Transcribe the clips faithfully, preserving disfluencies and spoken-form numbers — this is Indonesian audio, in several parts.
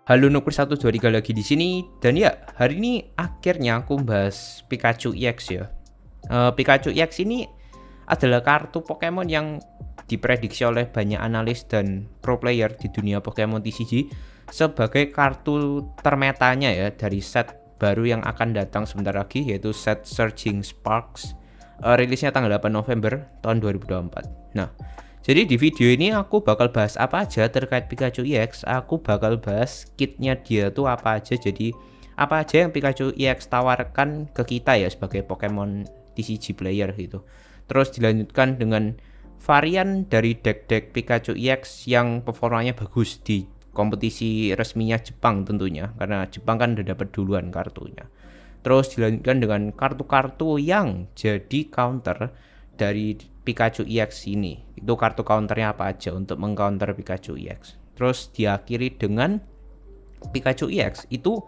Halo Nukur satu dua tiga lagi di sini. Dan ya, hari ini akhirnya aku bahas Pikachu E X ya. Uh, Pikachu E X ini adalah kartu Pokemon yang diprediksi oleh banyak analis dan pro player di dunia Pokemon T C G sebagai kartu termetanya ya dari set baru yang akan datang sebentar lagi, yaitu set Surging Sparks. Uh, rilisnya tanggal delapan November tahun dua ribu dua puluh empat. Nah, jadi di video ini aku bakal bahas apa aja terkait Pikachu E X. Aku bakal bahas kitnya dia tuh apa aja. Jadi apa aja yang Pikachu E X tawarkan ke kita ya sebagai Pokemon T C G player gitu. Terus dilanjutkan dengan varian dari deck-deck Pikachu E X yang performanya bagus di kompetisi resminya Jepang tentunya, karena Jepang kan udah dapat duluan kartunya. Terus dilanjutkan dengan kartu-kartu yang jadi counter dari Pikachu E X ini. Itu kartu counternya apa aja untuk mengcounter Pikachu E X. Terus diakhiri dengan Pikachu E X itu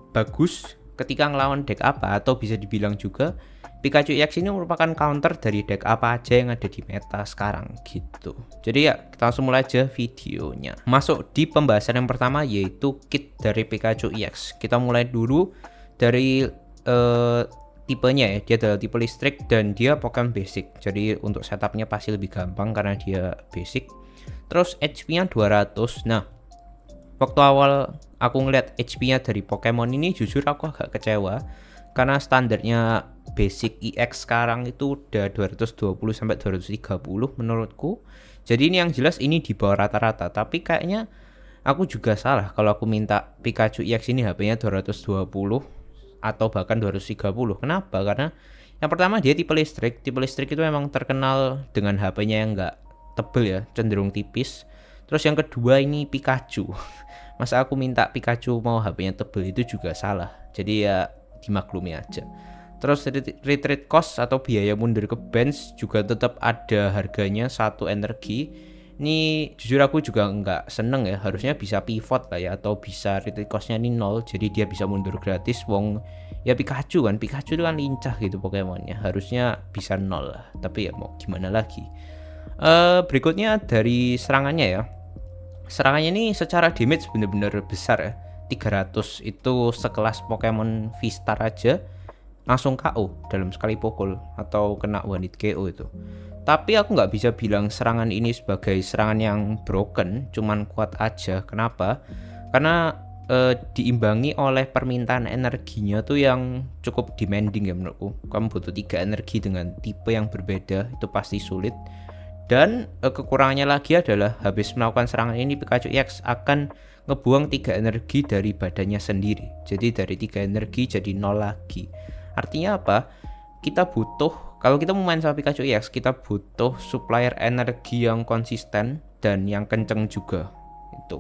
bagus ketika ngelawan deck apa, atau bisa dibilang juga Pikachu E X ini merupakan counter dari deck apa aja yang ada di meta sekarang gitu. Jadi ya, kita langsung mulai aja videonya. Masuk di pembahasan yang pertama, yaitu kit dari Pikachu E X. Kita mulai dulu dari uh, tipenya ya. Dia adalah tipe listrik dan dia Pokemon basic. Jadi untuk setupnya pasti lebih gampang karena dia basic. Terus H P nya dua ratus. Nah, waktu awal aku ngeliat H P nya dari Pokemon ini, jujur aku agak kecewa karena standarnya basic E X sekarang itu udah dua ratus dua puluh sampai dua ratus tiga puluh menurutku. Jadi ini yang jelas ini di bawah rata-rata, tapi kayaknya aku juga salah kalau aku minta Pikachu E X ini H P nya dua ratus dua puluh atau bahkan dua ratus tiga puluh. Kenapa? Karena yang pertama dia tipe listrik. Tipe listrik itu memang terkenal dengan H P nya yang nggak tebel ya, cenderung tipis. Terus yang kedua ini Pikachu. Masa aku minta Pikachu mau H P nya tebel, itu juga salah. Jadi ya dimaklumi aja. Terus retreat cost atau biaya mundur ke bench juga tetap ada harganya satu energi. Ini jujur aku juga nggak seneng ya, harusnya bisa pivot lah ya, atau bisa retreat costnya ini nol, jadi dia bisa mundur gratis. Wong ya Pikachu kan, Pikachu itu kan lincah gitu Pokemonnya, harusnya bisa nol lah, tapi ya mau gimana lagi. Uh, berikutnya dari serangannya ya. Serangannya ini secara damage bener-bener besar ya, tiga ratus. Itu sekelas Pokemon V-Star aja langsung K O dalam sekali pukul atau kena one hit K O itu. Tapi aku nggak bisa bilang serangan ini sebagai serangan yang broken, cuman kuat aja. Kenapa? Karena e, diimbangi oleh permintaan energinya tuh yang cukup demanding ya menurutku. Kamu butuh tiga energi dengan tipe yang berbeda, itu pasti sulit. Dan e, kekurangannya lagi adalah habis melakukan serangan ini, Pikachu E X akan ngebuang tiga energi dari badannya sendiri. Jadi dari tiga energi jadi nol lagi. Artinya apa? Kita butuh, kalau kita mau main sama Pikachu E X, kita butuh supplier energi yang konsisten dan yang kenceng juga itu.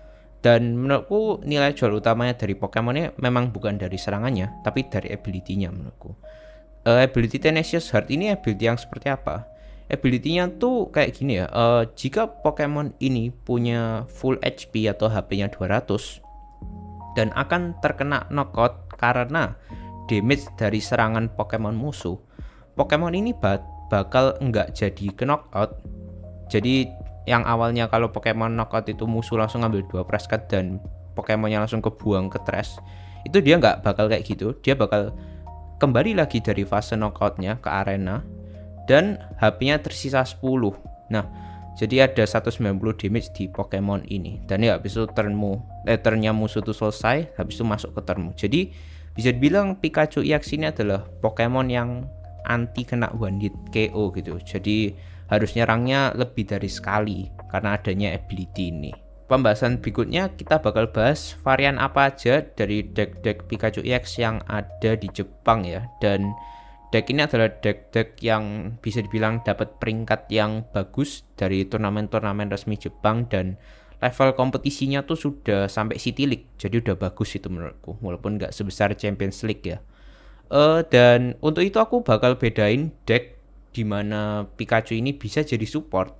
Dan menurutku nilai jual utamanya dari Pokemonnya memang bukan dari serangannya, tapi dari ability-nya menurutku. Uh, ability Tenacious Heart ini ability yang seperti apa? Ability-nya tuh kayak gini ya. Uh, jika Pokemon ini punya full H P atau H P-nya dua ratus dan akan terkena knockout karena damage dari serangan Pokemon musuh, Pokemon ini bat bakal nggak jadi ke knockout. Jadi yang awalnya kalau Pokemon knockout itu musuh langsung ngambil dua press cut dan Pokemonnya langsung kebuang ke trash, itu dia nggak bakal kayak gitu. Dia bakal kembali lagi dari fase knockoutnya ke arena dan H P-nya tersisa sepuluh. Nah, jadi ada seratus sembilan puluh damage di Pokemon ini. Dan ya habis itu turnmu, eh, turnnya musuh itu selesai, habis itu masuk ke turnmu. Jadi bisa dibilang Pikachu E X ini adalah Pokemon yang anti kena one hit K O gitu. Jadi harus nyerangnya lebih dari sekali karena adanya ability ini. Pembahasan berikutnya kita bakal bahas varian apa aja dari deck-deck Pikachu E X yang ada di Jepang ya. Dan deck ini adalah deck-deck yang bisa dibilang dapat peringkat yang bagus dari turnamen-turnamen resmi Jepang, dan level kompetisinya tuh sudah sampai City League, jadi udah bagus itu menurutku, walaupun nggak sebesar Champions League ya. Uh, dan untuk itu aku bakal bedain deck dimana Pikachu ini bisa jadi support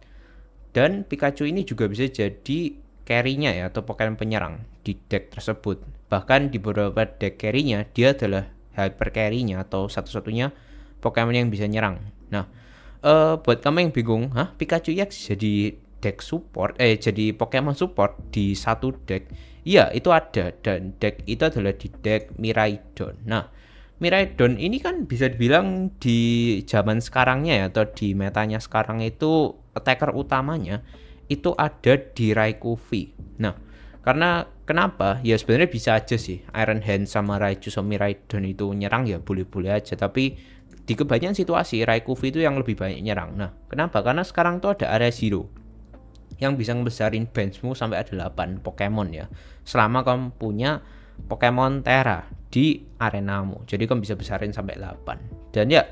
dan Pikachu ini juga bisa jadi carry-nya ya, atau Pokemon penyerang di deck tersebut. Bahkan di beberapa deck carry-nya dia adalah hyper carry-nya atau satu-satunya Pokemon yang bisa nyerang. Nah, uh, buat kamu yang bingung, hah Pikachu E X jadi deck support, eh jadi Pokemon support di satu deck, iya itu ada, dan deck itu adalah di deck Miraidon. Nah, Miraidon ini kan bisa dibilang di zaman sekarangnya ya, atau di metanya sekarang itu attacker utamanya itu ada di Raikou V. Nah, karena kenapa? Ya sebenarnya bisa aja sih Iron Hand sama Raichu sama Miraidon itu nyerang, ya boleh-boleh aja, tapi di kebanyakan situasi Raikou V itu yang lebih banyak nyerang. Nah, kenapa? Karena sekarang tuh ada area zero yang bisa ngebesarin benchmu sampai ada delapan Pokemon ya, selama kamu punya Pokemon Tera di arenamu. Jadi kamu bisa besarin sampai delapan. Dan ya,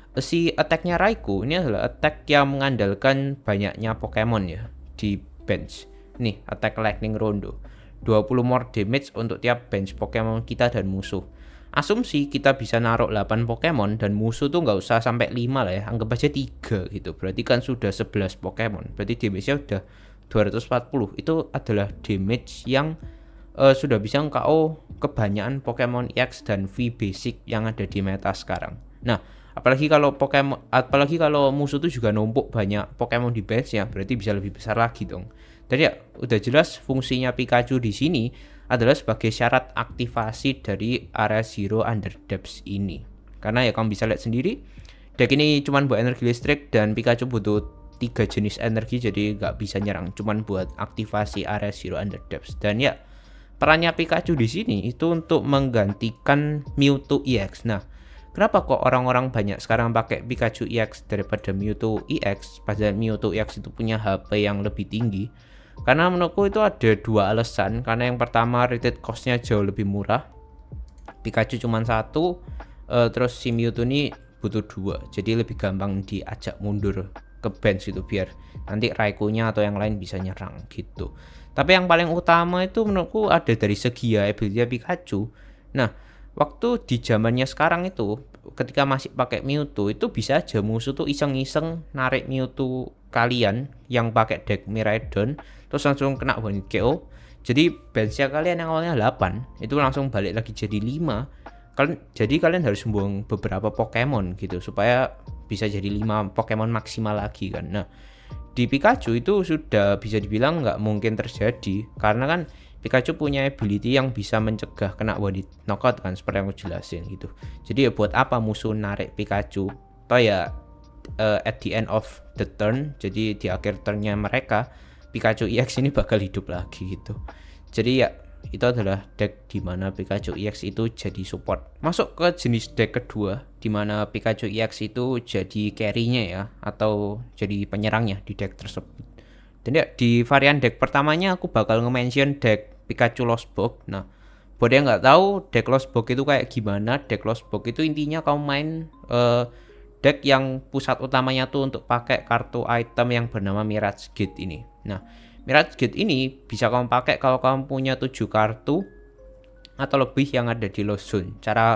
si attack-nya Raikou ini adalah attack yang mengandalkan banyaknya Pokemon ya di bench. Nih, attack Lightning Rondo, dua puluh more damage untuk tiap bench Pokemon kita dan musuh. Asumsi kita bisa naruh delapan Pokemon dan musuh tuh nggak usah sampai lima lah ya, anggap aja tiga gitu. Berarti kan sudah sebelas Pokemon. Berarti damage-nya udah dua ratus empat puluh. Itu adalah damage yang uh, sudah bisa K O kebanyakan Pokemon E X dan V basic yang ada di meta sekarang. Nah, apalagi kalau Pokemon apalagi kalau musuh tuh juga numpuk banyak Pokemon di bench-nya, berarti bisa lebih besar lagi dong. Dan ya, udah jelas fungsinya Pikachu di sini adalah sebagai syarat aktivasi dari area Zero Under Depths ini. Karena ya kamu bisa lihat sendiri, deck ini cuma buat energi listrik dan Pikachu butuh tiga jenis energi, jadi nggak bisa nyerang, cuman buat aktivasi area Zero Under Depths. Dan ya, perannya Pikachu di sini itu untuk menggantikan Mewtwo E X. Nah, kenapa kok orang-orang banyak sekarang pakai Pikachu E X daripada Mewtwo E X, padahal Mewtwo E X itu punya H P yang lebih tinggi? Karena menurutku itu ada dua alasan. Karena yang pertama, rated cost-nya jauh lebih murah. Pikachu cuma satu, uh, terus si Mewtwo ini butuh dua, jadi lebih gampang diajak mundur ke bench itu biar nanti Raikou-nya atau yang lain bisa nyerang gitu. Tapi yang paling utama itu menurutku ada dari segi ya ability Pikachu. Nah, waktu di zamannya sekarang itu, ketika masih pakai Mewtwo, itu bisa aja musuh tuh iseng-iseng narik Mewtwo kalian yang pakai deck Miraidon, terus langsung kena one K O. Jadi benchnya kalian yang awalnya delapan itu langsung balik lagi jadi lima. Kalian, jadi kalian harus membuang beberapa Pokemon gitu supaya bisa jadi lima Pokemon maksimal lagi kan. Nah, di Pikachu itu sudah bisa dibilang nggak mungkin terjadi, karena kan Pikachu punya ability yang bisa mencegah kena one hit knockout kan, seperti yang aku jelasin gitu. Jadi ya buat apa musuh narik Pikachu? Toh ya uh, at the end of the turn, jadi di akhir turnnya mereka, Pikachu E X ini bakal hidup lagi gitu. Jadi ya itu adalah deck dimana Pikachu E X itu jadi support. Masuk ke jenis deck kedua, dimana Pikachu E X itu jadi carry-nya ya, atau jadi penyerangnya di deck tersebut. Dan ya di varian deck pertamanya aku bakal nge-mention deck Pikachu Lost Box. Nah, buat yang nggak tahu deck Lost Box itu kayak gimana, deck Lost Box itu intinya kamu main uh, deck yang pusat utamanya tuh untuk pakai kartu item yang bernama Mirage Gate ini. Nah, Mirage Gate ini bisa kamu pakai kalau kamu punya tujuh kartu atau lebih yang ada di Lost Zone. Cara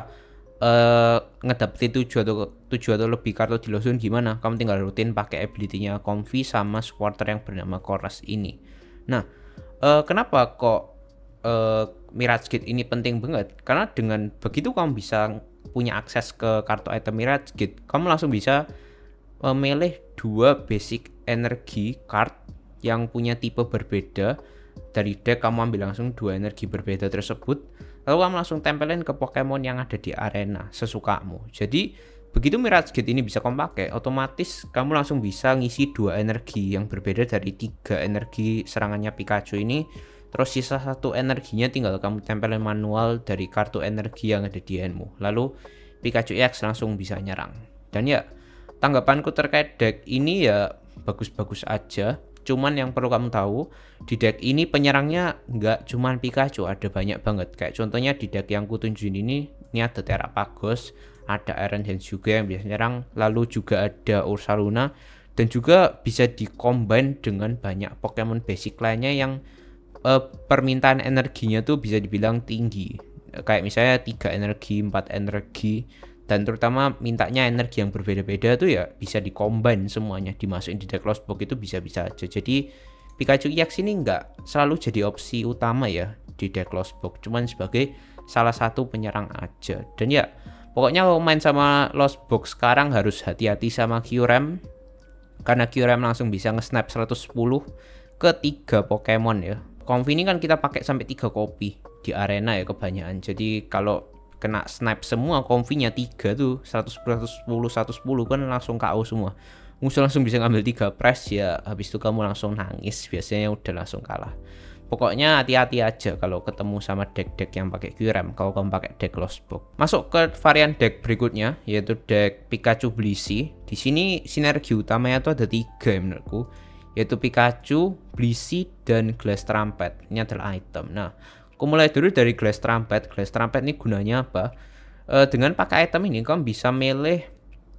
uh, ngedapetin tujuh atau tujuh atau lebih kartu di Lost Zone gimana? Kamu tinggal rutin pakai ability-nya Comfy sama supporter yang bernama Chorus ini. Nah, uh, kenapa kok uh, Mirage Gate ini penting banget? Karena dengan begitu kamu bisa punya akses ke kartu item Mirage Gate, kamu langsung bisa uh, milih dua basic energi card yang punya tipe berbeda dari deck. Kamu ambil langsung dua energi berbeda tersebut, lalu kamu langsung tempelin ke Pokemon yang ada di arena sesukamu. Jadi begitu Mirage Gate ini bisa kamu pakai, otomatis kamu langsung bisa ngisi dua energi yang berbeda dari tiga energi serangannya Pikachu ini. Terus sisa satu energinya tinggal kamu tempelin manual dari kartu energi yang ada di handmu. Lalu Pikachu E X langsung bisa nyerang. Dan ya, tanggapanku terkait deck ini ya bagus-bagus aja. Cuman yang perlu kamu tahu, di deck ini penyerangnya nggak cuman Pikachu, ada banyak banget. Kayak contohnya di deck yang kutunjukin ini, ini ada Terapagos, ada Iron Hands juga yang bisa nyerang, lalu juga ada Ursaluna, dan juga bisa dikombin dengan banyak Pokemon basic lainnya yang uh, permintaan energinya tuh bisa dibilang tinggi. Kayak misalnya tiga energi, empat energi, dan terutama mintanya energi yang berbeda-beda tuh ya bisa dikombin semuanya, dimasukin di deck Lost Box itu bisa-bisa aja. Jadi Pikachu E X ini nggak selalu jadi opsi utama ya di deck Lost Box, cuman sebagai salah satu penyerang aja. Dan ya pokoknya kalau main sama Lost Box sekarang harus hati-hati sama Kyurem, karena Kyurem langsung bisa nge-snap seratus sepuluh ke tiga Pokemon ya. Comfy ini kan kita pakai sampai tiga kopi di arena ya kebanyakan. Jadi kalau kena snap semua Comfy-nya tiga tuh seratus sepuluh seratus sepuluh kan langsung K O semua. Musuh langsung bisa ngambil tiga press ya, habis itu kamu langsung nangis, biasanya udah langsung kalah. Pokoknya hati-hati aja kalau ketemu sama deck-deck yang pakai Kyurem, kalau kamu pakai deck Lost Box. Masuk ke varian deck berikutnya, yaitu deck Pikachu Blissey. Di sini sinergi utamanya tuh ada tiga ya menurutku, yaitu Pikachu, Blissey, dan Glass Trumpet. Ini adalah item. Nah, aku mulai dulu dari Glass Trumpet. Glass Trumpet ini gunanya apa? E, dengan pakai item ini, kamu bisa milih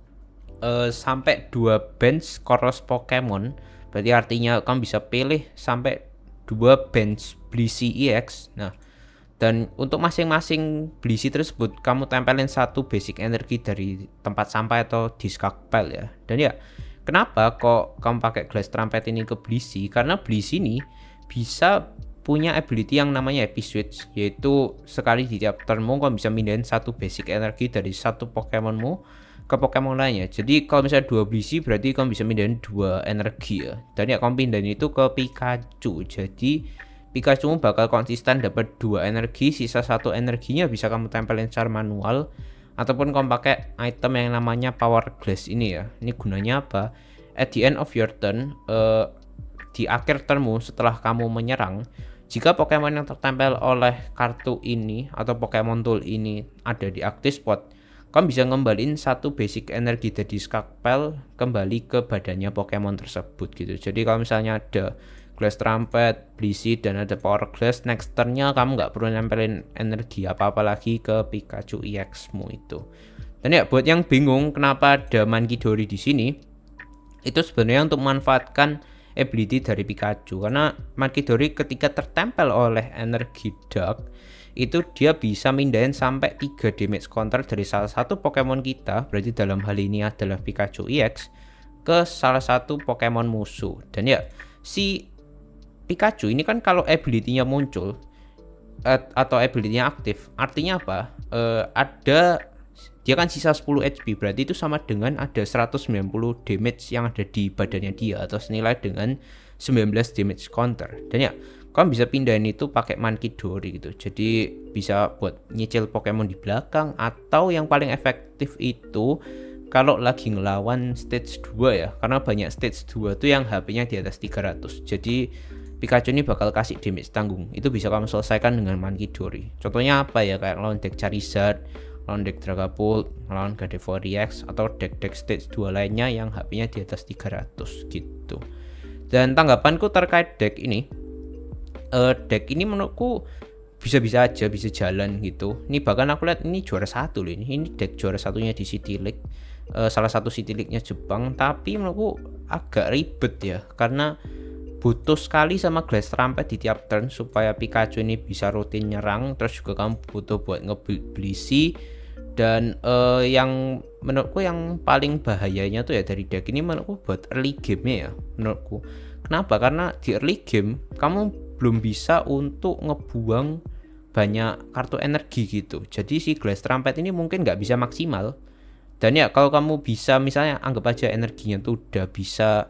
e, sampai dua bench Koros Pokemon. Berarti artinya kamu bisa pilih sampai dua bench Blissey E X. Nah, dan untuk masing-masing Blissey tersebut kamu tempelin satu basic energi dari tempat sampah atau discard pile ya. Dan ya, kenapa kok kamu pakai Glass Trumpet ini ke Blissey? Karena Blissey ini bisa punya ability yang namanya Happy Switch, yaitu sekali di tiap turnmu kamu bisa mindahin satu basic energi dari satu Pokemonmu ke Pokemon lainnya. Jadi kalau misalnya dua Blissey berarti kamu bisa mindahin dua energi ya. Dan ya kamu pindahin itu ke Pikachu. Jadi Pikachu bakal konsisten dapat dua energi, sisa satu energinya bisa kamu tempelin secara manual ataupun kamu pakai item yang namanya Power Glass ini ya. Ini gunanya apa? At the end of your turn, uh, di akhir turnmu setelah kamu menyerang, jika Pokemon yang tertempel oleh kartu ini atau Pokemon Tool ini ada di active spot, kamu bisa ngembaliin satu basic energi dari Skakpel kembali ke badannya Pokemon tersebut gitu. Jadi kalau misalnya ada Glass Trumpet, Blissey, dan ada Power Glass, next turn-nya kamu nggak perlu nempelin energi apa-apa lagi ke Pikachu E X-mu itu. Dan ya buat yang bingung kenapa ada Mankidori di sini, itu sebenarnya untuk memanfaatkan ability dari Pikachu. Karena Mankidori ketika tertempel oleh energi Dark, itu dia bisa mindahin sampai tiga damage counter dari salah satu Pokemon kita, berarti dalam hal ini adalah Pikachu E X, ke salah satu Pokemon musuh. Dan ya, si Pikachu ini kan kalau ability-nya muncul atau ability-nya aktif, artinya apa? Uh, ada dia kan sisa sepuluh H P, berarti itu sama dengan ada seratus sembilan puluh damage yang ada di badannya dia, atau senilai dengan sembilan belas damage counter. Dan ya, kamu bisa pindahin itu pakai Mankidori gitu. Jadi bisa buat nyicil Pokemon di belakang, atau yang paling efektif itu kalau lagi ngelawan stage dua ya. Karena banyak stage dua tuh yang H P-nya di atas tiga ratus. Jadi Pikachu ini bakal kasih damage tanggung. Itu bisa kamu selesaikan dengan Mankidori. Contohnya apa ya? Kayak lawan deck Charizard, lawan deck Dragapult, lawan Gardevoir E X, atau deck-deck stage dua lainnya yang H P-nya di atas tiga ratus gitu. Dan tanggapanku terkait deck ini, Uh, deck ini menurutku bisa-bisa aja bisa jalan gitu. Ini bahkan aku lihat ini juara satu loh, ini ini deck juara satunya di City League, uh, salah satu City League-nya Jepang. Tapi menurutku agak ribet ya, karena butuh sekali sama Glass Trumpet di tiap turn supaya Pikachu ini bisa rutin nyerang. Terus juga kamu butuh buat nge-build Blissey. Dan uh, yang menurutku yang paling bahayanya tuh ya dari deck ini menurutku buat early game-nya ya menurutku. Kenapa? Karena di early game kamu belum bisa untuk ngebuang banyak kartu energi gitu. Jadi si Glass Trumpet ini mungkin nggak bisa maksimal. Dan ya kalau kamu bisa misalnya anggap aja energinya tuh udah bisa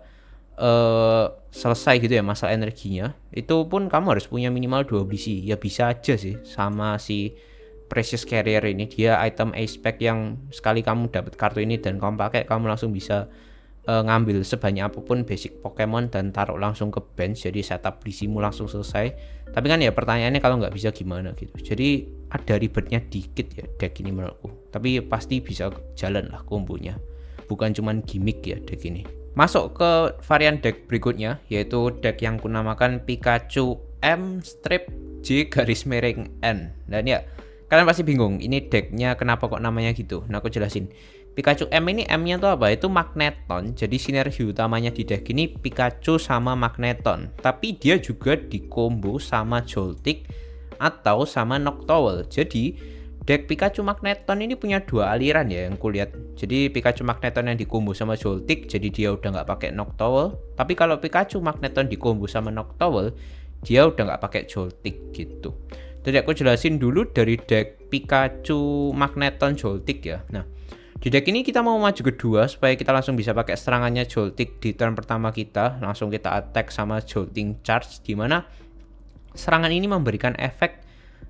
uh, selesai gitu ya masalah energinya, itu pun kamu harus punya minimal dua Blissey. Ya bisa aja sih sama si Precious Carrier ini. Dia item aspect yang sekali kamu dapat kartu ini dan kamu pakai, kamu langsung bisa Uh, ngambil sebanyak apapun basic Pokemon dan taruh langsung ke bench, jadi setup Blisseymu langsung selesai. Tapi kan ya pertanyaannya kalau nggak bisa gimana gitu. Jadi ada ribetnya dikit ya deck ini menurutku. Tapi pasti bisa jalan lah kombonya. Bukan cuman gimmick ya deck ini. Masuk ke varian deck berikutnya, yaitu deck yang kunamakan Pikachu M strip J garis miring N. Dan ya kalian pasti bingung ini decknya kenapa kok namanya gitu. Nah aku jelasin. Pikachu M ini M-nya tuh apa? Itu Magneton. Jadi sinergi utamanya di deck ini Pikachu sama Magneton. Tapi dia juga di combo sama Joltik atau sama Noctowl. Jadi deck Pikachu Magneton ini punya dua aliran ya yang kulihat. Jadi Pikachu Magneton yang di combo sama Joltik, jadi dia udah nggak pakai Noctowl. Tapi kalau Pikachu Magneton di combo sama Noctowl, dia udah nggak pakai Joltik gitu. Jadi aku jelasin dulu dari deck Pikachu Magneton Joltik ya. Nah, Di deck ini kita mau maju kedua supaya kita langsung bisa pakai serangannya Joltik di turn pertama kita. Langsung kita attack sama Jolting Charge, dimana serangan ini memberikan efek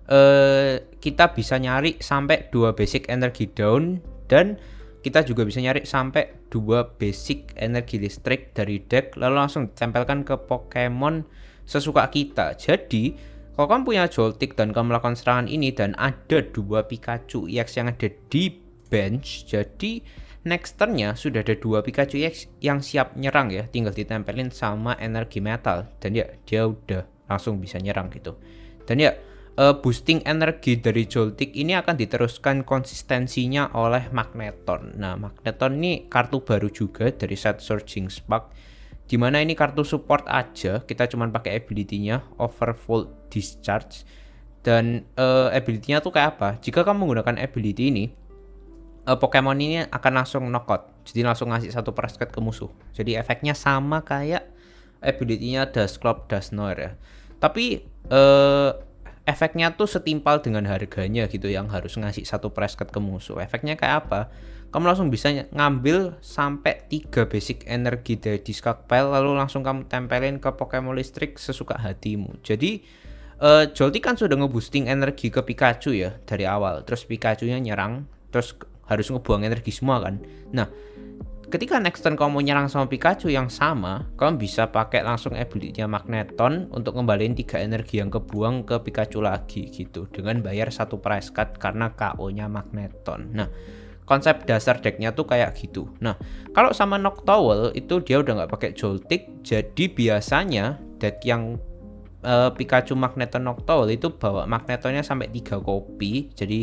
uh, kita bisa nyari sampai dua basic energi down, dan kita juga bisa nyari sampai dua basic energi listrik dari deck, lalu langsung ditempelkan ke Pokemon sesuka kita. Jadi kalau kamu punya Joltik dan kamu melakukan serangan ini dan ada dua Pikachu E X yang ada di bench, jadi next turnnya sudah ada dua Pikachu E X yang siap nyerang ya, tinggal ditempelin sama energi metal dan ya dia udah langsung bisa nyerang gitu. Dan ya uh, boosting energi dari Joltik ini akan diteruskan konsistensinya oleh Magneton. Nah, Magneton ini kartu baru juga dari set Surging Spark, dimana ini kartu support aja, kita cuman pakai ability-nya Overfull Discharge. Dan uh, ability-nya tuh kayak apa? Jika kamu menggunakan ability ini, Uh, Pokemon ini akan langsung knockout, jadi langsung ngasih satu press cut ke musuh. Jadi efeknya sama kayak ability-nya Dusclops, Dusknoir ya. Tapi uh, efeknya tuh setimpal dengan harganya gitu, yang harus ngasih satu press cut ke musuh. Efeknya kayak apa? Kamu langsung bisa ngambil sampai tiga basic energi dari discard pile, lalu langsung kamu tempelin ke Pokemon listrik sesuka hatimu. Jadi uh, Joltik kan sudah ngeboosting energi ke Pikachu ya dari awal, terus Pikachu-nya nyerang, terus harus ngebuang energi semua kan. Nah, ketika next turn kamu nyerang sama Pikachu yang sama, kamu bisa pakai langsung ability-nya Magneton untuk ngembaliin tiga energi yang kebuang ke Pikachu lagi gitu, dengan bayar satu price cut karena K O-nya Magneton. Nah, konsep dasar decknya tuh kayak gitu. Nah, kalau sama Noctowl itu dia udah nggak pakai Joltik, jadi biasanya deck yang uh, Pikachu Magneton Noctowl itu bawa Magnetonnya sampai tiga kopi, jadi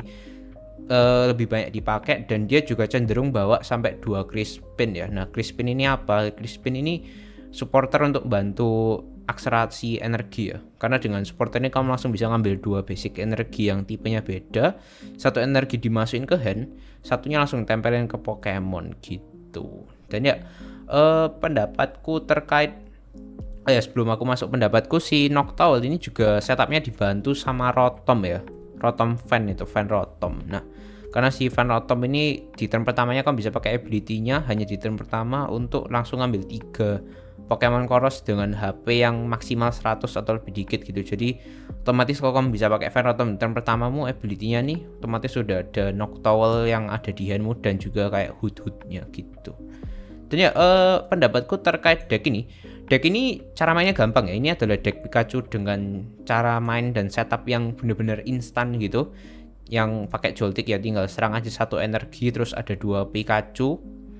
Uh, lebih banyak dipakai, dan dia juga cenderung bawa sampai dua Crispin ya. Nah, Crispin ini apa? Crispin ini supporter untuk bantu akselerasi energi ya. Karena dengan supporter ini kamu langsung bisa ngambil dua basic energi yang tipenya beda. Satu energi dimasukin ke hand, satunya langsung tempelin ke Pokemon gitu. Dan ya uh, pendapatku terkait oh ya, sebelum aku masuk pendapatku, si Noctowl ini juga setupnya dibantu sama Rotom ya. Rotom Fan itu, Fan Rotom. Nah, karena si Fan Rotom ini di turn pertamanya kan bisa pakai ability-nya hanya di turn pertama untuk langsung ngambil tiga Pokemon Koros dengan H P yang maksimal seratus atau lebih dikit gitu. Jadi otomatis kalau kamu bisa pakai Fan Rotom di turn pertamamu, ability-nya nih otomatis sudah ada Noctowl yang ada di handmu dan juga kayak hood-hoodnya gitu. Dan ya uh, pendapatku terkait deck ini, deck ini cara mainnya gampang ya. Ini adalah deck Pikachu dengan cara main dan setup yang bener-bener instan gitu. Yang pakai Joltik ya tinggal serang aja satu energi, terus ada dua Pikachu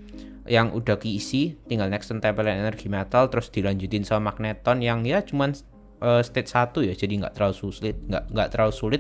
yang udah keisi, tinggal next turn tempelin energi metal, terus dilanjutin sama Magneton yang ya cuman uh, stage satu ya, jadi nggak terlalu sulit, nggak nggak terlalu sulit.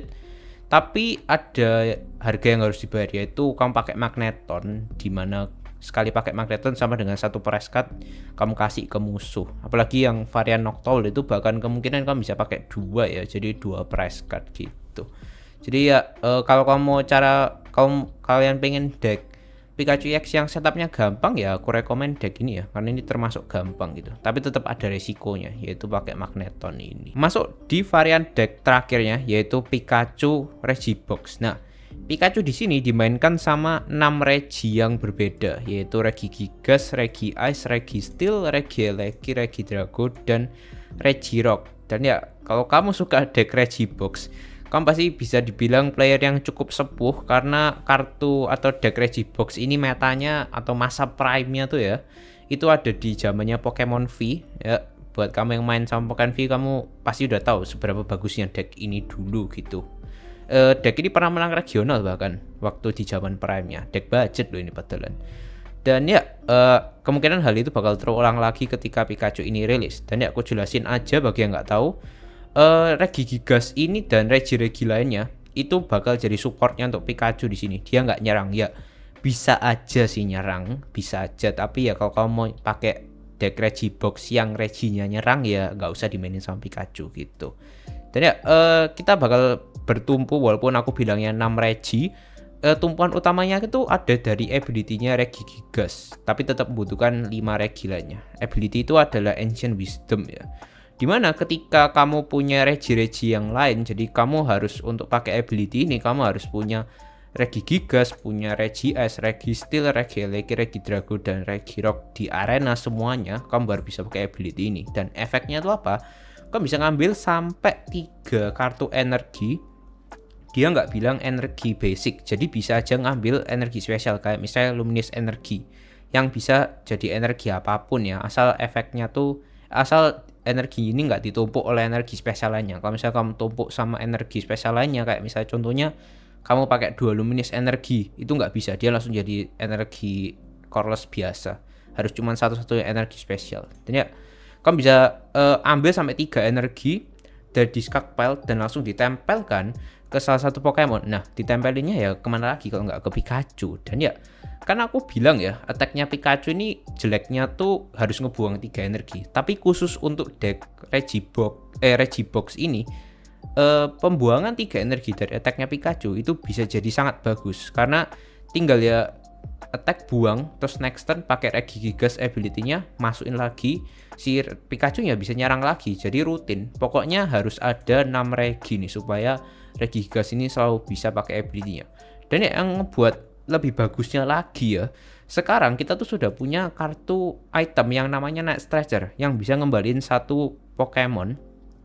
Tapi ada harga yang harus dibayar, yaitu kamu pakai Magneton, dimana sekali pakai Magneton sama dengan satu press cut kamu kasih ke musuh. Apalagi yang varian Noctowl itu bahkan kemungkinan kamu bisa pakai dua ya, jadi dua press cut gitu. Jadi ya e, kalau kamu mau cara kamu kalian pengen deck Pikachu E X yang setupnya gampang ya, aku rekomen deck ini ya, karena ini termasuk gampang gitu. Tapi tetap ada resikonya, yaitu pakai Magneton ini. Masuk di varian deck terakhirnya, yaitu Pikachu Regibox. Nah, Pikachu di sini dimainkan sama enam regi yang berbeda, yaitu Regi Gigas, Regi Ice, Regi Steel, Regi Eleki, Regi Drago, dan Regi Rock. Dan ya, kalau kamu suka deck Regibox, kamu pasti bisa dibilang player yang cukup sepuh, karena kartu atau deck Regibox ini metanya atau masa prime-nya tuh ya, itu ada di zamannya Pokemon V ya. Buat kamu yang main sama Pokemon V, kamu pasti udah tahu seberapa bagusnya deck ini dulu gitu. Uh, deck ini pernah menang regional bahkan waktu di zaman prime-nya. Deck budget loh ini betulan. Dan ya uh, kemungkinan hal itu bakal terulang lagi ketika Pikachu ini rilis. Dan ya aku jelasin aja bagi yang nggak tahu, uh, Regi Gigas ini dan regi-regi lainnya itu bakal jadi supportnya untuk Pikachu di sini. Dia nggak nyerang ya, bisa aja sih nyerang, bisa aja. Tapi ya kalau kamu mau pakai deck Regibox yang reginya nyerang ya nggak usah dimainin sama Pikachu gitu. Dan ya uh, kita bakal bertumpu, walaupun aku bilangnya enam regi, uh, tumpuan utamanya itu ada dari ability-nya Regi Gigas, tapi tetap membutuhkan lima regi lainnya. Ability itu adalah Ancient Wisdom ya, dimana ketika kamu punya regi-regi yang lain, jadi kamu harus untuk pakai ability ini kamu harus punya Regigigas, punya Regice, Registeel, Regieleki, Regidrago, dan Regirock di arena semuanya, kamu baru bisa pakai ability ini. Dan efeknya itu apa? Kamu bisa ngambil sampai tiga kartu energi. Dia nggak bilang energi basic, jadi bisa aja ngambil energi spesial kayak misalnya Luminous Energy yang bisa jadi energi apapun ya, asal efeknya tuh asal energi ini nggak ditumpuk oleh energi spesial lainnya. Kalau misalnya kamu tumpuk sama energi spesial lainnya, kayak misalnya contohnya kamu pakai dua Luminous Energy, itu nggak bisa, dia langsung jadi energi Coreless biasa, harus cuma satu-satunya energi spesial. Dan ya kamu bisa uh, ambil sampai tiga energi dari discard pile dan langsung ditempelkan ke salah satu Pokemon. Nah, ditempelinnya ya kemana lagi kalau nggak ke Pikachu. Dan ya kan aku bilang ya, attack-nya Pikachu ini jeleknya tuh harus ngebuang tiga energi. Tapi khusus untuk deck Regibox eh Regibox ini, eh, pembuangan tiga energi dari attack-nya Pikachu itu bisa jadi sangat bagus karena tinggal ya attack buang, terus next turn pakai Regigigas ability-nya, masukin lagi, si Pikachu-nya bisa nyerang lagi, jadi rutin. Pokoknya harus ada enam regi nih supaya Regigigas ini selalu bisa pakai ability-nya. Dan yang ngebuat lebih bagusnya lagi ya, sekarang kita tuh sudah punya kartu item yang namanya Night Stretcher yang bisa ngembaliin satu Pokemon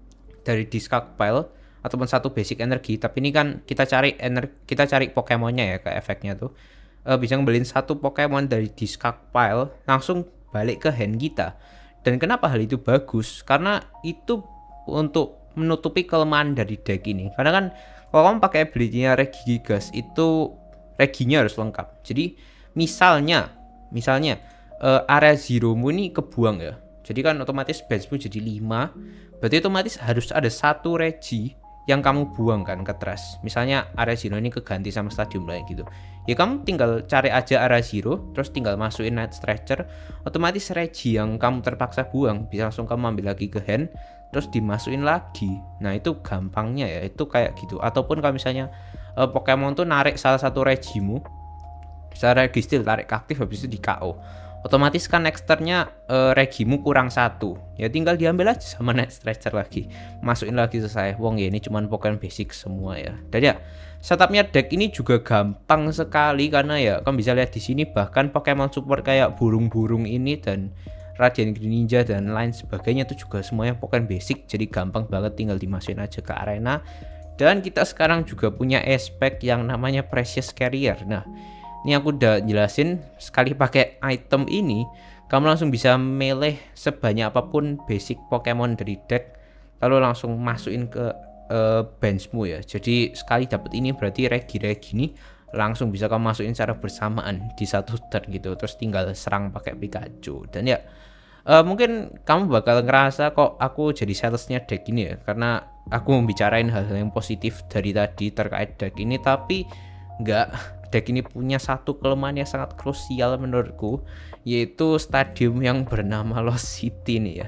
dari discard pile ataupun satu basic energi. Tapi ini kan kita cari energi, kita cari Pokemonnya ya, ke efeknya tuh uh, bisa ngebeliin satu Pokemon dari discard pile langsung balik ke hand kita. Dan kenapa hal itu bagus? Karena itu untuk menutupi kelemahan dari deck ini. Karena kan kalau kamu pakai ability-nya Regigigas itu reginya harus lengkap. Jadi misalnya misalnya uh, area zero-mu ini kebuang ya. Jadi kan otomatis benchmu jadi lima. Berarti otomatis harus ada satu regi yang kamu buang kan ke trash. Misalnya area zero ini keganti sama stadium lain gitu. Ya kamu tinggal cari aja area zero, terus tinggal masukin Night Stretcher, otomatis regi yang kamu terpaksa buang bisa langsung kamu ambil lagi ke hand, terus dimasukin lagi. Nah itu gampangnya ya, itu kayak gitu. Ataupun kalau misalnya uh, Pokemon tuh narik salah satu regimu, misalnya Registeel tarik aktif habis itu di K O, otomatis kan next turn-nya uh, regimu kurang satu, ya tinggal diambil aja sama Night Stretcher lagi, masukin lagi selesai. Wong ya ini cuman Pokemon basic semua ya. Dan ya setupnya deck ini juga gampang sekali karena ya kamu bisa lihat di sini bahkan Pokemon support kayak burung-burung ini dan Radiant Greninja dan lain sebagainya itu juga semuanya Pokemon basic, jadi gampang banget tinggal dimasukin aja ke arena. Dan kita sekarang juga punya aspek yang namanya Precious Carrier. Nah ini aku udah jelasin, sekali pakai item ini kamu langsung bisa milih sebanyak apapun basic Pokemon dari deck, lalu langsung masukin ke uh, benchmu ya. Jadi sekali dapat ini berarti regi-regi ini langsung bisa kamu masukin secara bersamaan di satu turn gitu, terus tinggal serang pakai Pikachu. Dan ya uh, mungkin kamu bakal ngerasa kok aku jadi salesnya deck ini ya, karena aku membicarain hal-hal yang positif dari tadi terkait deck ini, tapi enggak. Deck ini punya satu kelemahan yang sangat krusial menurutku, yaitu stadium yang bernama Lost City nih ya.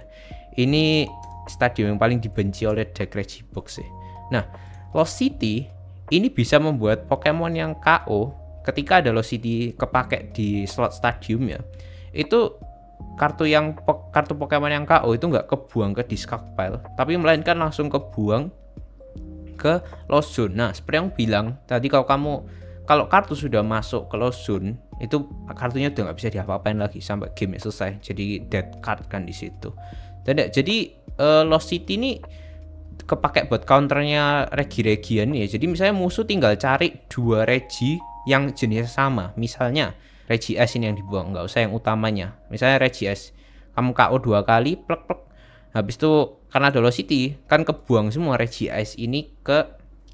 Ini stadium yang paling dibenci oleh deck Regibox sih. Nah, Lost City ini bisa membuat Pokemon yang K O ketika ada Lost City kepake di slot stadium ya, itu kartu yang kartu Pokemon yang K O itu nggak kebuang ke discard pile, tapi melainkan langsung kebuang ke Lost Zone. Nah, seperti yang bilang tadi, kalau kamu kalau kartu sudah masuk ke Lost Zone, itu kartunya udah nggak bisa diapa-apain lagi sampai game selesai. Jadi dead card kan di situ. Dan jadi uh, Lost City ini kepake buat counternya regi-regian ya. Jadi misalnya musuh tinggal cari dua regi yang jenisnya sama. Misalnya Regice ini yang dibuang, nggak usah yang utamanya. Misalnya Regice, kamu K O dua kali, plek plek. Habis itu karena ada Lost City, kan kebuang semua Regice ini ke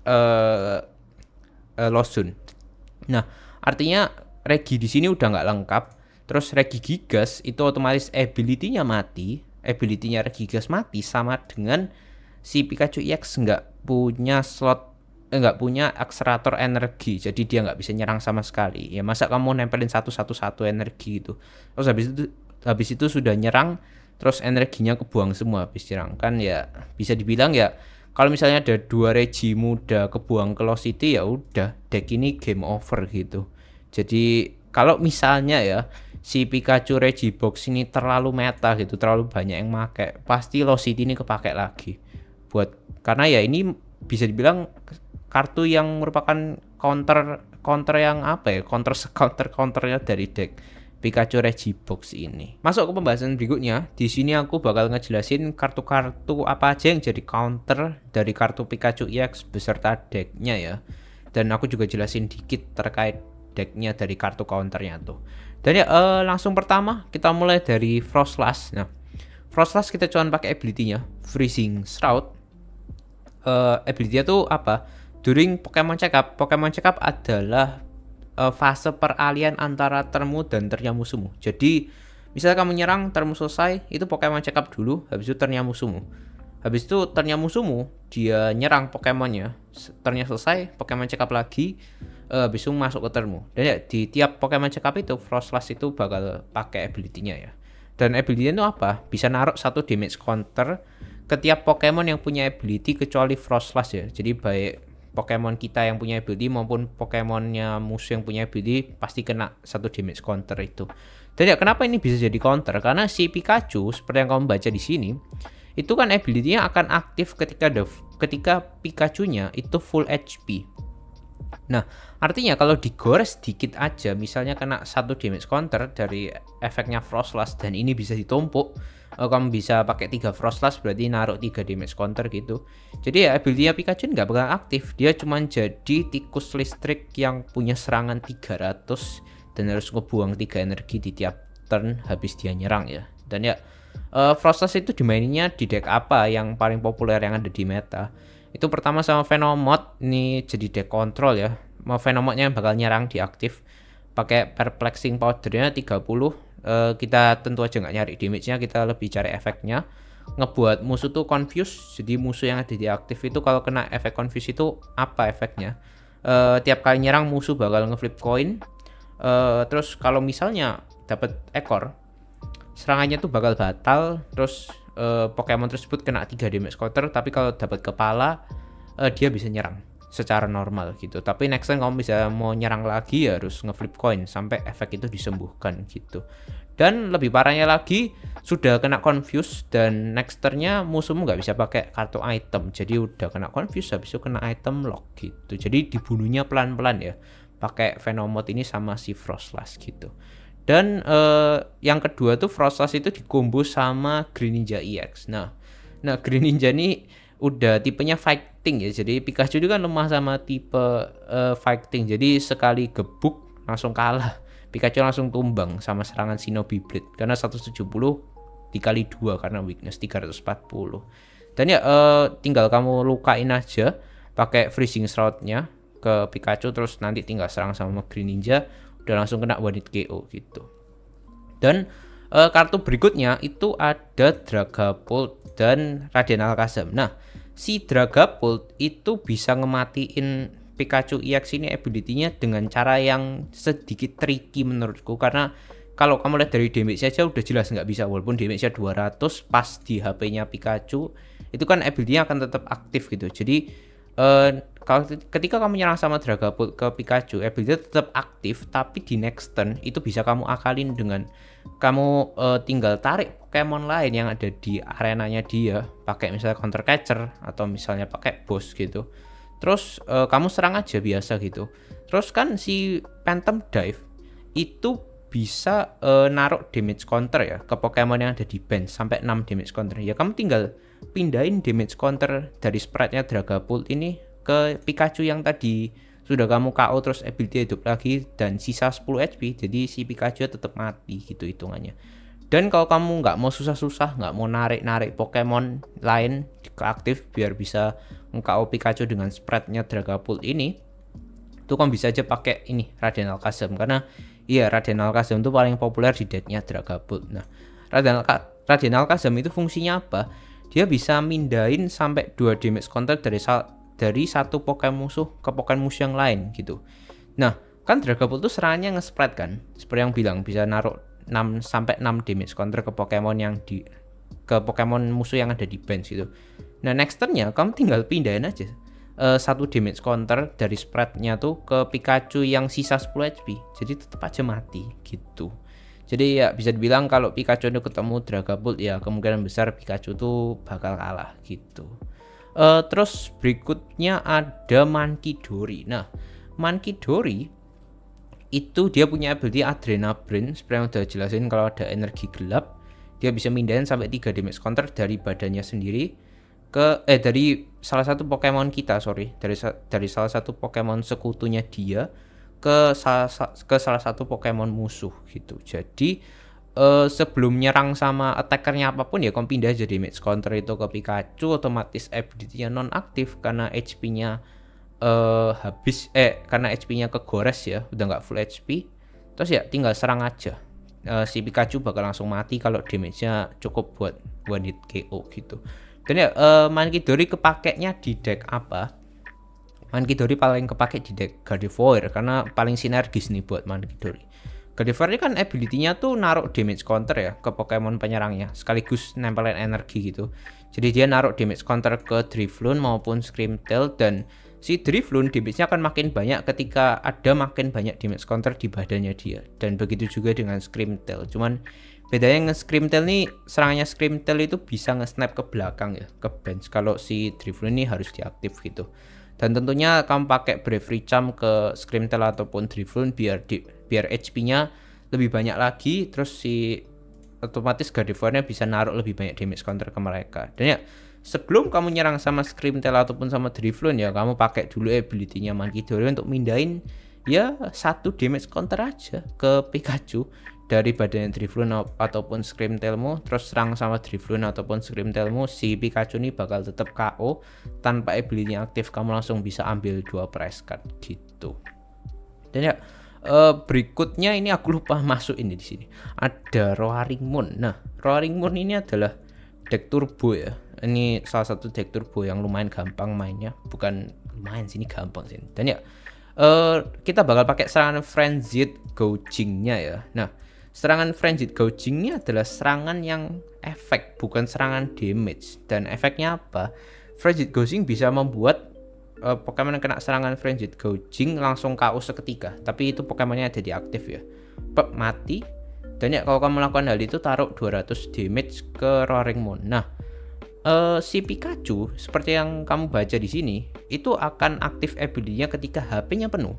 uh, uh, Lost Zone. Nah, artinya regi di sini udah nggak lengkap. Terus Regigigas itu otomatis ability-nya mati, ability-nya Regigigas mati sama dengan si Pikachu E X nggak punya slot, eh, nggak punya akselerator energi, jadi dia nggak bisa nyerang sama sekali. Ya masa kamu nempelin satu satu satu energi gitu. Terus habis itu habis itu sudah nyerang, terus energinya kebuang semua habis nyerang, kan ya bisa dibilang ya. Kalau misalnya ada dua regi muda kebuang ke Lost City, ya udah deck ini game over gitu. Jadi kalau misalnya ya si Pikachu Regibox ini terlalu meta gitu, terlalu banyak yang make, pasti Lost City ini kepake lagi. Buat karena ya ini bisa dibilang kartu yang merupakan counter counter yang apa ya, counter counter counternya dari deck Pikachu Regibox ini. Masuk ke pembahasan berikutnya. Di sini aku bakal ngejelasin kartu-kartu apa aja yang jadi counter dari kartu Pikachu E X beserta decknya ya. Dan aku juga jelasin dikit terkait decknya dari kartu counternya tuh. Dan ya uh, langsung pertama kita mulai dari Froslass. Nah, Froslass kita cuma pakai ability-nya Freezing Shroud. Uh, ability-nya tuh apa? During Pokemon Check Up, Pokemon Check Up adalah uh, fase peralihan antara termu dan turnnya musuhmu. Jadi, misalnya kamu nyerang, termu selesai, itu Pokemon Check Up dulu, habis itu turnnya musuhmu. Habis itu turnnya musuhmu, dia nyerang Pokemonnya, turnnya selesai, Pokemon Check Up lagi, uh, habis itu masuk ke turnmu. Dan ya, di tiap Pokemon Check Up itu, Froslass itu bakal pakai ability-nya ya. Dan ability-nya itu apa? Bisa naruh satu damage counter ke tiap Pokemon yang punya ability kecuali Froslass ya. Jadi baik Pokemon kita yang punya ability maupun Pokemonnya musuh yang punya ability pasti kena satu damage counter itu. Dan ya kenapa ini bisa jadi counter? Karena si Pikachu seperti yang kamu baca di sini itu kan ability-nya akan aktif ketika the, ketika Pikachu-nya itu full H P. Nah, artinya kalau digores sedikit aja, misalnya kena satu damage counter dari efeknya Froslass dan ini bisa ditumpuk, uh, kamu bisa pakai tiga Froslass berarti naruh tiga damage counter gitu. Jadi ya ability Pikachu nggak bakal aktif, dia cuma jadi tikus listrik yang punya serangan tiga ratus dan harus ngebuang tiga energi di tiap turn habis dia nyerang ya. Dan ya uh, Froslass itu dimaininnya di deck apa yang paling populer yang ada di meta? Itu pertama sama Venomoth, ini jadi deck control ya. Mau Venomothnya bakal nyerang di aktif pakai perplexing powdernya tiga puluh. Uh, kita tentu aja nggak nyari damage-nya, kita lebih cari efeknya. Ngebuat musuh tuh confuse. Jadi musuh yang ada di aktif itu kalau kena efek confuse itu apa efeknya? Uh, tiap kali nyerang musuh bakal ngeflip coin. Uh, terus kalau misalnya dapat ekor, serangannya tuh bakal batal. Terus uh, Pokemon tersebut kena tiga damage counter, tapi kalau dapat kepala uh, dia bisa nyerang secara normal gitu. Tapi next time kamu bisa mau nyerang lagi ya harus ngeflip coin sampai efek itu disembuhkan gitu. Dan lebih parahnya lagi sudah kena confuse dan next turn-nya musuhmu nggak bisa pakai kartu item. Jadi udah kena confuse habis itu kena item lock gitu. Jadi dibunuhnya pelan-pelan ya. Pakai Venomoth ini sama si Froslass gitu. Dan uh, yang kedua tuh Froslass itu dikombo sama Green Ninja E X. Nah, nah Green Ninja ini udah tipenya fighting ya. Jadi Pikachu itu kan lemah sama tipe uh, fighting. Jadi sekali gebuk langsung kalah. Pikachu langsung tumbang sama serangan Shinobi Blade karena seratus tujuh puluh dikali dua karena weakness tiga ratus empat puluh. Dan ya uh, tinggal kamu lukain aja pakai Freezing Shroud-nya ke Pikachu terus nanti tinggal serang sama Green Ninja udah langsung kena one hit K O gitu. Dan uh, kartu berikutnya itu ada Dragapult dan Raiden Alakazam. Nah, si Dragapult itu bisa ngematiin Pikachu E X ini ability-nya dengan cara yang sedikit tricky menurutku. Karena kalau kamu lihat dari damage saja udah jelas nggak bisa. Walaupun damage-nya dua ratus pas di H P-nya Pikachu itu kan ability-nya akan tetap aktif gitu. Jadi uh, kalau ketika kamu nyerang sama Dragapult ke Pikachu, ability tetap aktif, tapi di next turn itu bisa kamu akalin dengan kamu uh, tinggal tarik Pokemon lain yang ada di arenanya dia, pakai misalnya Counter Catcher atau misalnya pakai Boss gitu. Terus uh, kamu serang aja biasa gitu. Terus kan si Phantom Dive itu bisa uh, naruh damage counter ya ke Pokemon yang ada di bench sampai enam damage counter. Ya kamu tinggal pindahin damage counter dari sprite-nya Dragapult ini ke Pikachu yang tadi sudah kamu K O terus ability hidup lagi dan sisa sepuluh H P, jadi si Pikachu tetap mati gitu hitungannya. Dan kalau kamu nggak mau susah-susah, nggak mau narik-narik Pokemon lain ke aktif biar bisa nge-K O Pikachu dengan spreadnya Dragapult ini, itu kamu bisa aja pakai ini Raiden Alakazam karena iya Raiden Alakazam itu paling populer di decknya Dragapult. Nah, Raiden, Alka Raiden Alakazam itu fungsinya apa? Dia bisa mindahin sampai dua damage counter dari dari satu Pokemon musuh ke Pokemon musuh yang lain gitu. Nah, kan Dragapult itu serangannya nge-spread kan. Seperti yang bilang bisa naruh enam sampai enam damage counter ke Pokemon yang di ke Pokemon musuh yang ada di bench gitu. Nah, next turn-nya kamu tinggal pindahin aja uh, satu damage counter dari spread-nya tuh ke Pikachu yang sisa sepuluh H P. Jadi tetap aja mati gitu. Jadi ya bisa dibilang kalau Pikachu itu ketemu Dragapult ya kemungkinan besar Pikachu tuh bakal kalah gitu. Uh, terus berikutnya ada Munkidori. Nah, Mankidori itu dia punya ability Adrena Brain, seperti yang udah jelasin kalau ada energi gelap, dia bisa mindahin sampai tiga damage counter dari badannya sendiri ke eh dari salah satu Pokemon kita, sorry, dari dari salah satu Pokemon sekutunya dia ke salah ke salah satu Pokemon musuh gitu. Jadi eh, sebelum nyerang sama attackernya apapun ya kamu pindah aja damage counter itu ke Pikachu, otomatis ability-nya non aktif karena H P-nya uh, habis eh karena H P-nya kegores ya, udah nggak full H P. Terus ya tinggal serang aja. Uh, si Pikachu bakal langsung mati kalau damage-nya cukup buat one hit K O gitu. Dan ya uh, Mankidori kepakainya di deck apa? Mankidori paling kepake di deck Gardevoir karena paling sinergis nih buat Mankidori. Gardevoir ini kan ability-nya tuh naruh damage counter ya ke Pokemon penyerangnya, sekaligus nempelin energi gitu. Jadi dia naruh damage counter ke Drifloon maupun Screamtail, dan si Drifloon damage-nya akan makin banyak ketika ada makin banyak damage counter di badannya dia. Dan begitu juga dengan Screamtail. Cuman bedanya nge-Screamtail nih, serangannya Screamtail itu bisa nge-snap ke belakang ya, ke bench. Kalau si Drifloon ini harus diaktif gitu. Dan tentunya kamu pakai Bravery Charm ke Screamtail ataupun Drifloon biar di, biar H P-nya lebih banyak lagi, terus si otomatis Gardevoir-nya bisa naruh lebih banyak damage counter ke mereka. Dan ya sebelum kamu nyerang sama Screamtail ataupun sama Drifloon ya kamu pakai dulu ability-nya Mankidori untuk mindahin ya satu damage counter aja ke Pikachu dari badan Drifloon ataupun Screamtailmu, terus serang sama Drifloon ataupun Screamtailmu, si Pikachu ini bakal tetap K O tanpa ability-nya aktif. Kamu langsung bisa ambil dua prize card gitu. Dan ya uh, berikutnya ini aku lupa masuk ini di sini. Ada Roaring Moon. Nah, Roaring Moon ini adalah deck turbo ya. Ini salah satu deck turbo yang lumayan gampang mainnya. Bukan lumayan sini gampang sih. Dan ya uh, kita bakal pakai serangan Frenzied Gouging-nya ya. Nah, serangan Frenzied Gouging ini adalah serangan yang efek, bukan serangan damage. Dan efeknya apa? Frenzied Gouging bisa membuat uh, Pokemon yang kena serangan Frenzied Gouging langsung K O seketika. Tapi itu Pokemonnya ada di aktif ya. Pep, mati. Dan ya kalau kamu melakukan hal itu, taruh dua ratus damage ke Roaring Moon. Nah, uh, si Pikachu seperti yang kamu baca di sini, itu akan aktif ability-nya ketika H P-nya penuh.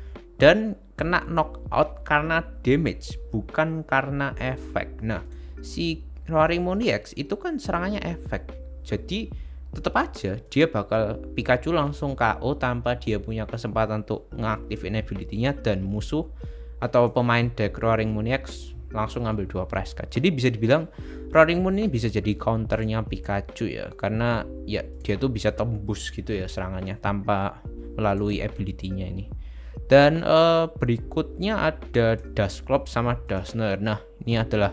Dan kena knockout karena damage, bukan karena efek. Nah, si Roaring Moon E X itu kan serangannya efek. Jadi tetap aja dia bakal Pikachu langsung K O tanpa dia punya kesempatan untuk ngaktifin ability-nya, dan musuh atau pemain deck Roaring Moon E X langsung ngambil dua prize card. Jadi bisa dibilang Roaring Moon ini bisa jadi counternya Pikachu ya, karena ya dia tuh bisa tembus gitu ya serangannya tanpa melalui ability-nya ini. Dan uh, berikutnya ada Dusclops sama Dusknoir. Nah, ini adalah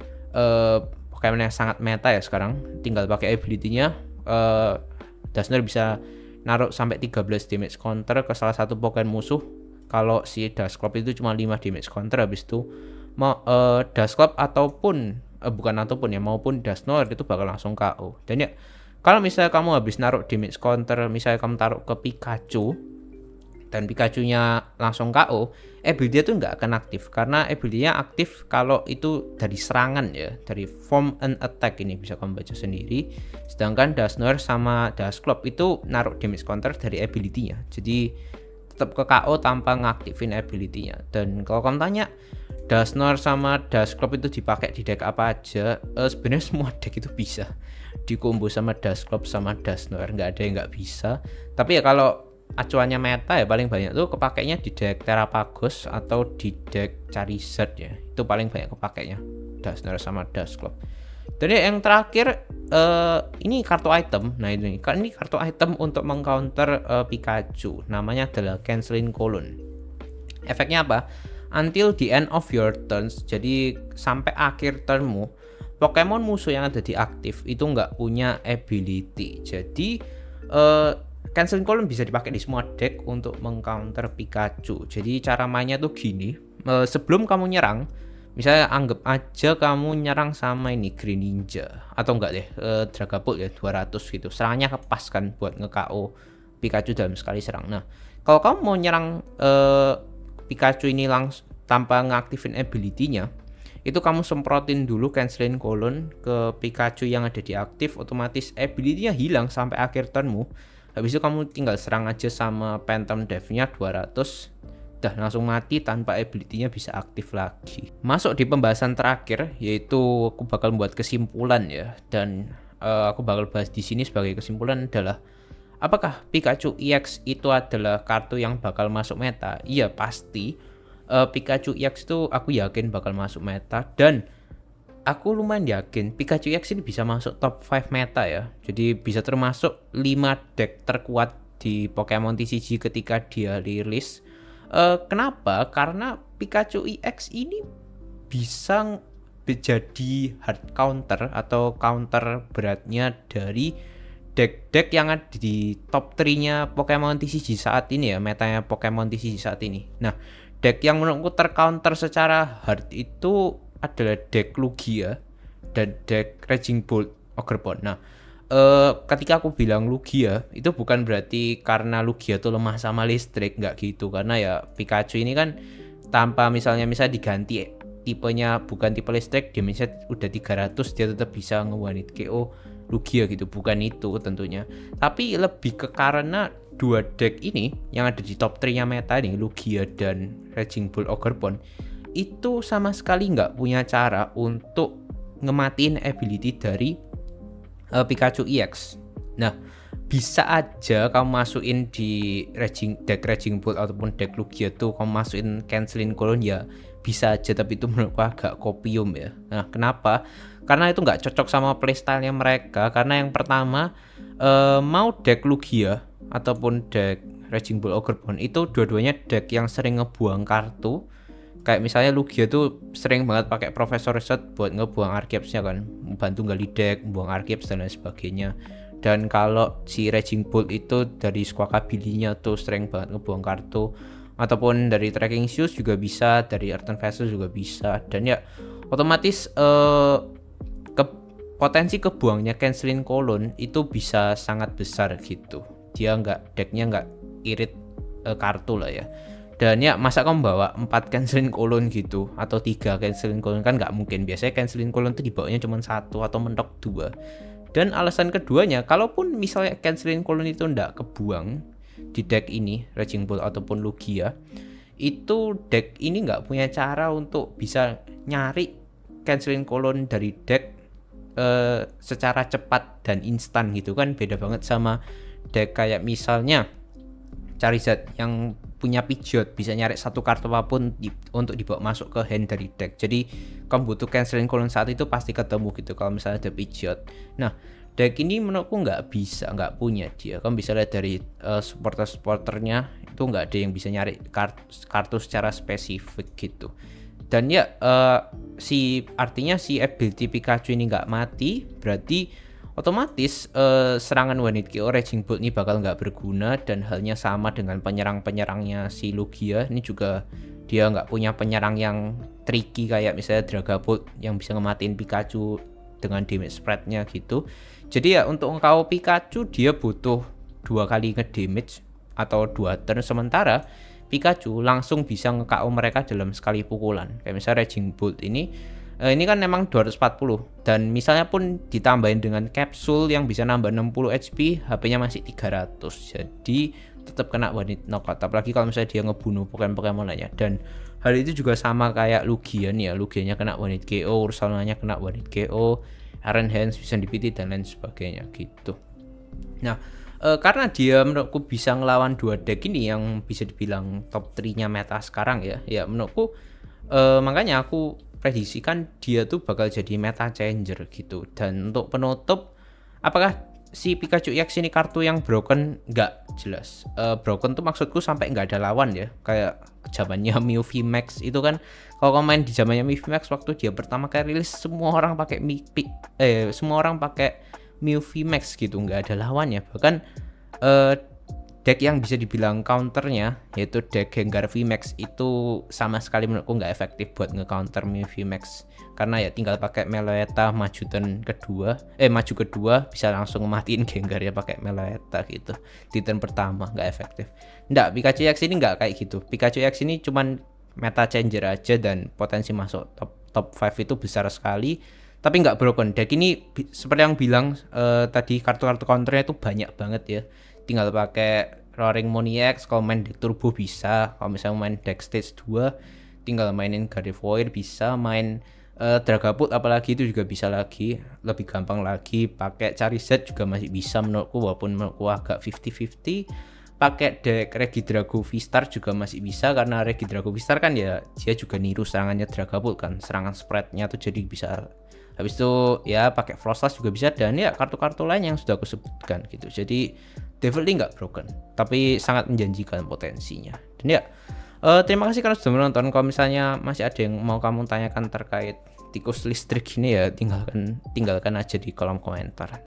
uh, Pokemon yang sangat meta ya sekarang. Tinggal pakai ability-nya. Uh, Dusknoir bisa naruh sampai tiga belas damage counter ke salah satu Pokemon musuh. Kalau si Dusclops itu cuma lima damage counter, habis itu mau uh, Dusclops ataupun uh, bukan ataupun ya maupun Dusknoir itu bakal langsung K O. Dan ya kalau misalnya kamu habis naruh damage counter, misalnya kamu taruh ke Pikachu dan Pikachu-nya langsung K O, ability-nya tuh nggak akan aktif, karena ability-nya aktif kalau itu dari serangan ya, dari form and attack. Ini bisa kamu baca sendiri. Sedangkan Dusknoir sama Dusclops itu naruh damage counter dari ability-nya, jadi tetap ke K O tanpa ngaktifin ability-nya. Dan kalau kamu tanya Dusknoir sama Dusclops itu dipakai di deck apa aja, uh, sebenarnya semua deck itu bisa dikombo sama Dusclops sama Dusknoir, nggak ada yang nggak bisa. Tapi ya kalau acuannya meta ya paling banyak tuh kepakainya di deck Terrapagos atau di deck Charizard ya, itu paling banyak kepakainya Dusknoir sama Dusclops. Dan yang terakhir uh, ini kartu item. Nah ini kan ini kartu item untuk mengcounter uh, Pikachu, namanya adalah Canceling Colon. Efeknya apa? Until the end of your turns, jadi sampai akhir turnmu, Pokemon musuh yang ada di aktif itu nggak punya ability. Jadi uh, Canceling Colon bisa dipakai di semua deck untuk mengcounter Pikachu. Jadi cara mainnya tuh gini, uh, sebelum kamu nyerang, misalnya anggap aja kamu nyerang sama ini Greninja atau enggak deh uh, Dragapult ya dua ratus gitu, serangannya pas kan buat nge-K O Pikachu dalam sekali serang. Nah kalau kamu mau nyerang uh, Pikachu ini langsung tanpa ngaktifin ability-nya, itu kamu semprotin dulu Canceling Colon ke Pikachu yang ada di aktif, otomatis ability-nya hilang sampai akhir turnmu. Habis itu kamu tinggal serang aja sama Phantom Death-nya dua ratus, dah langsung mati tanpa ability-nya bisa aktif lagi. Masuk di pembahasan terakhir, yaitu aku bakal membuat kesimpulan ya, dan uh, aku bakal bahas di sini sebagai kesimpulan adalah apakah Pikachu E X itu adalah kartu yang bakal masuk meta? Iya pasti. Uh, Pikachu E X itu aku yakin bakal masuk meta, dan aku lumayan yakin Pikachu E X ini bisa masuk top lima meta ya. Jadi bisa termasuk lima deck terkuat di Pokemon T C G ketika dia rilis. Uh, kenapa? Karena Pikachu E X ini bisa menjadi hard counter atau counter beratnya dari deck-deck yang ada di top tiga-nya Pokemon T C G saat ini ya, metanya Pokemon T C G saat ini. Nah, deck yang menurutku tercounter secara hard itu adalah deck Lugia dan deck Raging Bolt Ogerpon. Nah, Uh, ketika aku bilang Lugia itu bukan berarti karena Lugia tuh lemah sama listrik, nggak gitu, karena ya Pikachu ini kan tanpa misalnya misalnya diganti tipenya bukan tipe listrik, dia misalnya udah tiga ratus dia tetap bisa nge-one hit K O Lugia gitu, bukan itu tentunya, tapi lebih ke karena dua deck ini yang ada di top tiga-nya meta nih, Lugia dan Raging Bull Ogerpon, itu sama sekali nggak punya cara untuk ngematiin ability dari Uh, Pikachu E X. Nah, bisa aja kamu masukin di Raging, deck Raging Bolt ataupun deck Lugia tuh kamu masukin cancelin Colon ya bisa aja, tapi itu menurutku agak kopium ya. Nah, kenapa? Karena itu nggak cocok sama playstyle-nya mereka. Karena yang pertama uh, mau deck Lugia ataupun deck Raging Bolt Ogerpon itu dua-duanya deck yang sering ngebuang kartu. Kayak misalnya Lugia tuh sering banget pakai Professor Reset buat ngebuang Archeops-nya kan, bantu gali deck, buang Archeops dan lain sebagainya. Dan kalau si Raging Bolt itu dari Squawkabilly-nya tuh sering banget ngebuang kartu, ataupun dari Tracking Shoes juga bisa, dari Earthen Vessel juga bisa, dan ya otomatis eh, ke potensi kebuangnya Cancelin Colon itu bisa sangat besar gitu. Dia nggak, decknya nggak irit eh, kartu lah ya. Dan ya masa kamu bawa empat Cancelin Colon gitu atau tiga Cancelin Colon, kan nggak mungkin. Biasanya Cancelin Colon tuh dibawanya cuma satu atau mentok dua. Dan alasan keduanya, kalaupun misalnya Cancelin Colon itu nggak kebuang di deck ini, Raging Bolt ataupun Lugia, itu deck ini nggak punya cara untuk bisa nyari Cancelin Colon dari deck uh, secara cepat dan instan gitu kan. Beda banget sama deck kayak misalnya Charizard yang punya Pidgeot, bisa nyari satu kartu apapun di, untuk dibawa masuk ke hand dari deck. Jadi kamu butuh Cancelin Colon saat itu pasti ketemu gitu kalau misalnya ada Pidgeot. Nah, deck ini menurutku nggak bisa, nggak punya dia. Kamu bisa lihat dari uh, supporter-supporternya itu nggak ada yang bisa nyari kartu, kartu secara spesifik gitu. Dan ya uh, si artinya si ability Pikachu ini nggak mati, berarti otomatis uh, serangan one hit K O Raging Bolt ini bakal nggak berguna, dan halnya sama dengan penyerang-penyerangnya si Lugia. Ini juga dia nggak punya penyerang yang tricky kayak misalnya Dragapult yang bisa ngematiin Pikachu dengan damage spread-nya gitu. Jadi ya untuk K O Pikachu dia butuh dua kali ngedamage atau dua turn, sementara Pikachu langsung bisa nge-K O mereka dalam sekali pukulan. Kayak misalnya Raging Bolt ini ini kan memang dua ratus empat puluh, dan misalnya pun ditambahin dengan capsule yang bisa nambah enam puluh H P, H P-nya masih tiga ratus, jadi tetap kena one hit knockout, apalagi kalau misalnya dia ngebunuh Pokemon-Pokemon lainnya. Dan hal itu juga sama kayak Lugia nih ya, Lugianya kena one hit K O, Ursaluna-nya kena one hit K O, Iron Hands bisa dipiti dan lain sebagainya gitu. Nah, e, karena dia menurutku bisa ngelawan dua deck ini yang bisa dibilang top tiga-nya meta sekarang ya, ya menurutku e, makanya aku prediksikan dia tuh bakal jadi meta changer gitu. Dan untuk penutup, apakah si Pikachu E X ini kartu yang broken? Nggak jelas. Uh, broken tuh maksudku sampai nggak ada lawan ya. Kayak zamannya Mew V Max itu kan, kalau kamu main di zamannya Mew V Max waktu dia pertama kali rilis, semua orang pakai eh semua orang pakai Mew V Max gitu, nggak ada lawannya. Bahkan uh, deck yang bisa dibilang counternya yaitu deck Gengar V Max itu sama sekali menurutku nggak efektif buat nge-counter Mew V Max, karena ya tinggal pakai Meloetta maju turn kedua eh maju kedua bisa langsung matiin Gengar ya pakai Meloetta gitu di turn pertama, nggak efektif. Nggak, Pikachu X ini nggak kayak gitu. Pikachu X ini cuman meta changer aja, dan potensi masuk top top lima itu besar sekali, tapi nggak broken. Deck ini seperti yang bilang uh, tadi, kartu-kartu counternya itu banyak banget ya. tinggal pakai Roaring Moniax. Kalau main deck turbo bisa, kalau misalnya main deck stage dua tinggal mainin Gardevoir, bisa main uh, Dragapult apalagi itu juga bisa lagi, lebih gampang lagi. Pakai Charizard juga masih bisa menurutku, walaupun menurutku agak fifty fifty. Pakai deck Regidrago V-Star juga masih bisa, karena Regidrago V-Star kan ya dia juga niru serangannya Dragapult kan, serangan spreadnya tuh jadi bisa. Habis itu ya pakai Frostlass juga bisa, dan ya kartu-kartu lain yang sudah aku sebutkan gitu. Jadi definitely nggak broken, tapi sangat menjanjikan potensinya. Dan ya uh, terima kasih karena sudah menonton. Kalau misalnya masih ada yang mau kamu tanyakan terkait tikus listrik ini ya tinggalkan tinggalkan aja di kolom komentar.